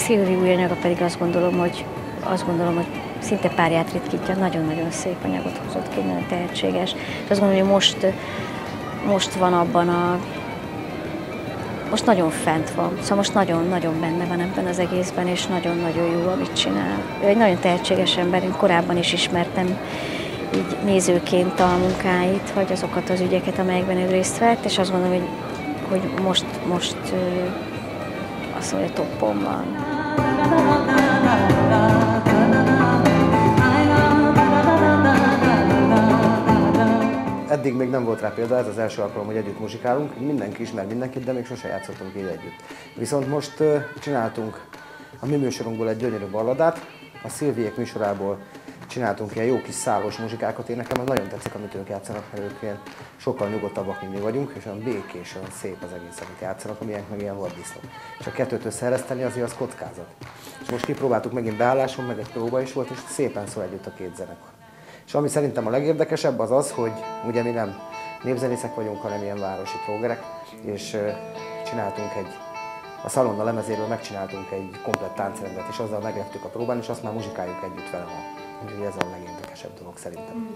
Szilvi új anyaga pedig azt gondolom, hogy szinte párját ritkítja, nagyon-nagyon szép anyagot hozott ki, nagyon tehetséges. És azt gondolom, hogy most van abban most nagyon fent van, szóval most nagyon-nagyon benne van ebben az egészben, és nagyon-nagyon jó, amit csinál. Ő egy nagyon tehetséges ember, én korábban is ismertem így nézőként a munkáit, vagy azokat az ügyeket, amelyekben ő részt vett, és azt gondolom, hogy most azt mondja, toppon van. Eddig még nem volt rá példa, ez az első alkalom, hogy együtt muzsikálunk. Mindenki ismer mindenkit, de még sose játszottunk így együtt. Viszont most csináltunk a mi műsorunkból egy gyönyörű balladát, a Szilviék műsorából csináltunk ilyen jó kis szállós muzsikákat. Én nekem az nagyon tetszik, amit ők játszanak, mert ők ilyen sokkal nyugodtabbak, mint mi vagyunk, és olyan békés, olyan szép az egész, amit játszanak, amilyenek meg ilyen vaddisznók. És a kettőt összeereszteni azért az kockázat. És most kipróbáltuk megint beálláson, meg egy próba is volt, és szépen szól együtt a két zenekar. És ami szerintem a legérdekesebb az az, hogy ugye mi nem népzenészek vagyunk, hanem ilyen városi trógerek, és csináltunk a Szalonna lemezéről megcsináltunk egy komplett táncrendet, és azzal megleptük a próbán, és azt már muzsikáljuk együtt vele ma. Úgyhogy ez a legérdekesebb dolog szerintem.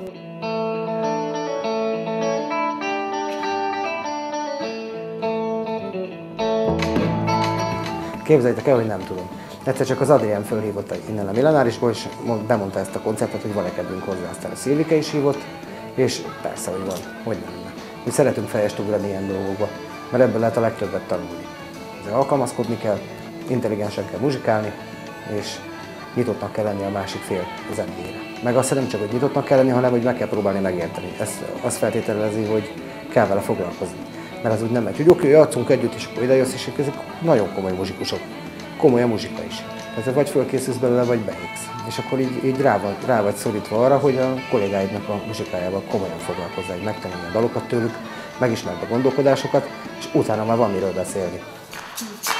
Képzeljétek el, hogy nem tudom. Egyszer csak az Adrián fölhívott innen a Millenárisból, és bemondta ezt a koncertet, hogy van-e kedvünk hozzá. Aztán a Szilvike is hívott, és persze, hogy van, hogy nem. Mi szeretünk fejest ugrani ilyen dolgokba, mert ebből lehet a legtöbbet tanulni. Ezzel alkalmazkodni kell, intelligensen kell muzsikálni, és nyitottnak kell lenni a másik fél zenéjére. Meg azt nem csak, hogy nyitottnak kell lenni, hanem hogy meg kell próbálni megérteni. Ez azt feltételezi, hogy kell vele foglalkozni. Mert az úgy nem megy, hogy oké, játszunk együtt, és akkor idejössz, és ezek nagyon komoly muzsikusok. Komoly a muzsika is. Tehát vagy fölkészülsz belőle, vagy beégsz. És akkor így rá vagy szorítva arra, hogy a kollégáidnak a muzsikájával komolyan foglalkozzál, megtanulni a dalokat tőlük, megismerd a gondolkodásokat, és utána már van miről beszélni.